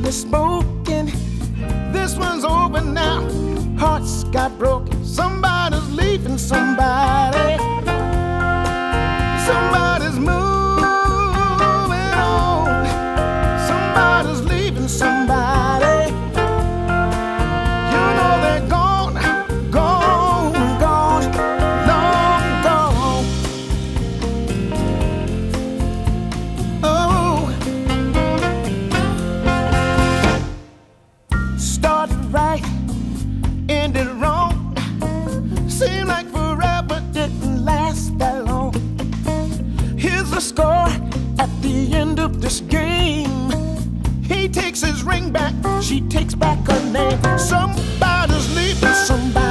me smoking. This one's over now. Hearts got broken. Somebody's leaving somebody. Somebody's moving on. Somebody's leaving somebody. You know they're gone, gone, gone, long gone. Oh, started right, ended wrong. Seemed like forever, didn't last that long. Here's the score at the end of this game. He takes his ring back, she takes back her name. Somebody's leaving somebody.